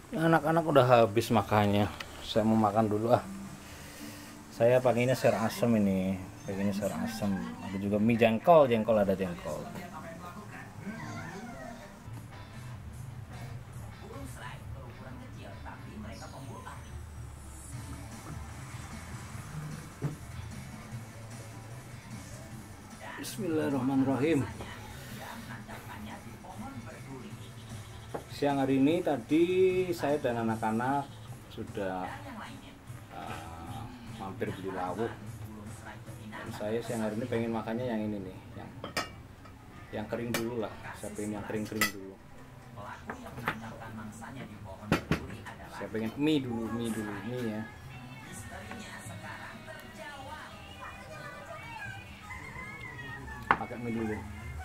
Anak-anak udah habis makannya. Saya mau makan dulu ah. Saya pakainya sayur asem ini. Pakainya sayur asem. Ada juga mie jengkol, jengkol ada jengkol. Bismillahirrahmanirrahim. Siang hari ini tadi saya dan anak-anak sudah mampir beli lauk. Dan saya siang hari ini pengen makannya yang ini nih, yang kering dulu lah. Saya pengen yang kering-kering dulu. Saya pengen mie dulu ya. Pakai mie dulu.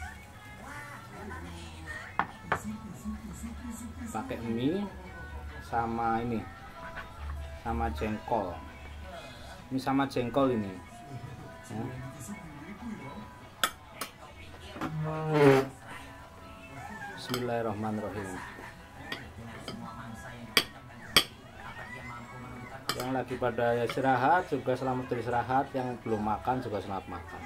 Pakai mie sama ini, sama jengkol. Ini sama jengkol ini. Ya. Bismillahirrahmanirrahim. Yang lagi pada istirahat juga selamat beristirahat, yang belum makan juga selamat makan.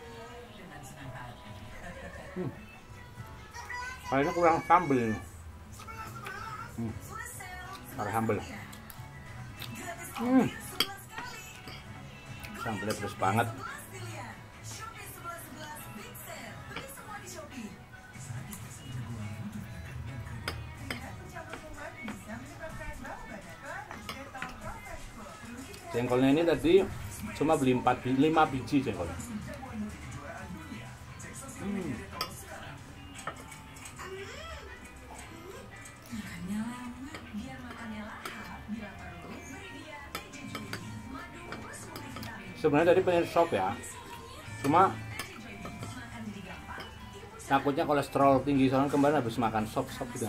Kayaknya kurang sambal ini. Kurang sambal. Sambalnya pedas banget. Jengkolnya ini tadi cuma beli 5 biji jengkolnya. Sebenarnya tadi pengen sop ya, cuma takutnya kolesterol tinggi soalnya kemarin habis makan sop gitu.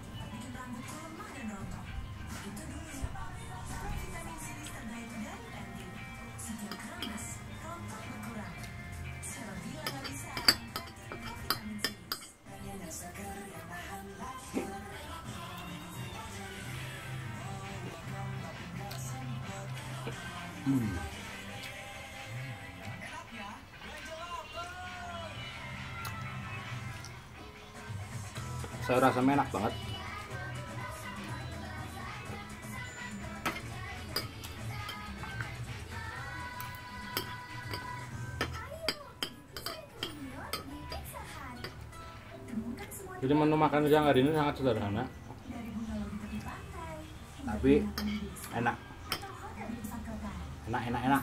Saya rasa enak banget. Jadi menu makan siang hari ini sangat sederhana, tapi enak. Enak.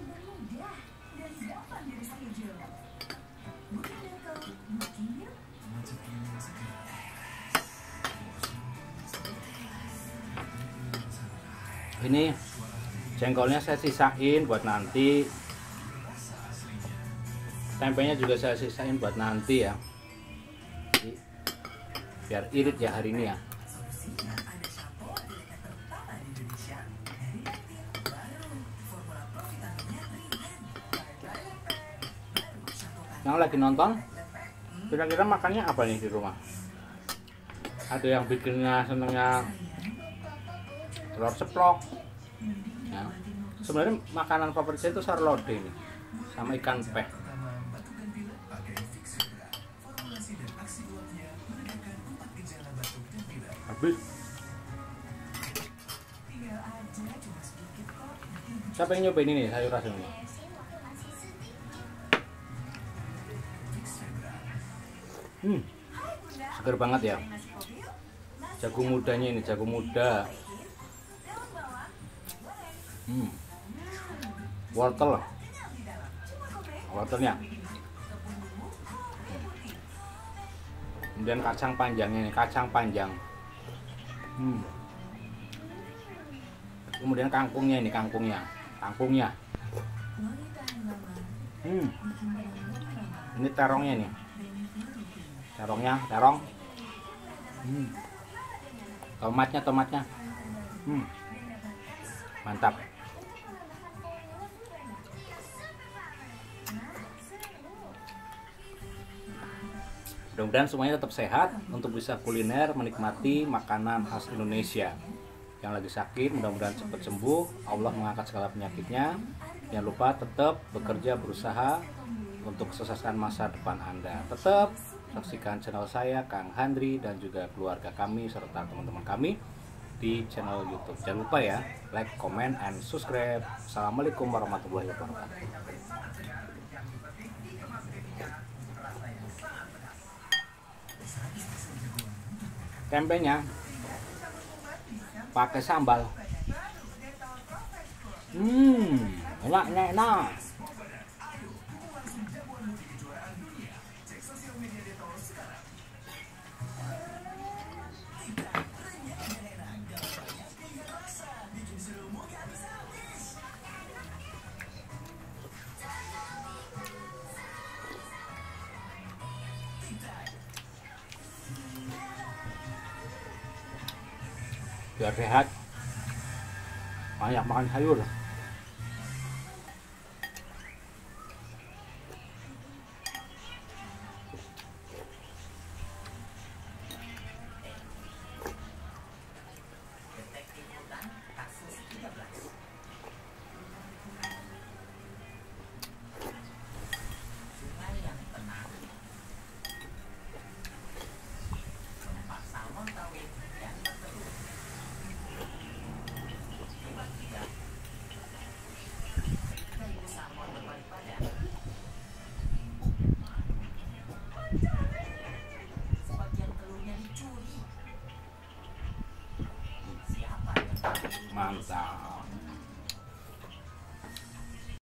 Ini jengkolnya saya sisain buat nanti, tempenya juga saya sisain buat nanti ya. Jadi, biar irit ya hari ini ya. Yang lagi nonton, kira-kira makannya apa nih di rumah? Ada yang bikinnya senengnya telur ceplok. Ya. Sebenarnya makanan favorit saya itu sayur lodeh nih, sama ikan peh. Habis. Saya pengen nyobain ini sayur asem ini. Seger banget ya. Jagung mudanya ini, jagung muda. Wortelnya. Kemudian kacang panjangnya ini, kacang panjang. Kemudian kangkungnya ini, kangkungnya. Ini terongnya nih. Terong. Tomatnya. Mantap. Mudah-mudahan semuanya tetap sehat untuk bisa kuliner, menikmati makanan khas Indonesia. Yang lagi sakit mudah-mudahan cepat sembuh, Allah mengangkat segala penyakitnya. Jangan lupa tetap bekerja, berusaha untuk sukseskan masa depan Anda. Tetap saksikan channel saya, Kang Handri, dan juga keluarga kami serta teman-teman kami di channel YouTube. Jangan lupa ya, like, comment, and subscribe. Assalamualaikum warahmatullahi wabarakatuh. Tempenya pakai sambal. Enak. Biar sehat, banyak makan sayur.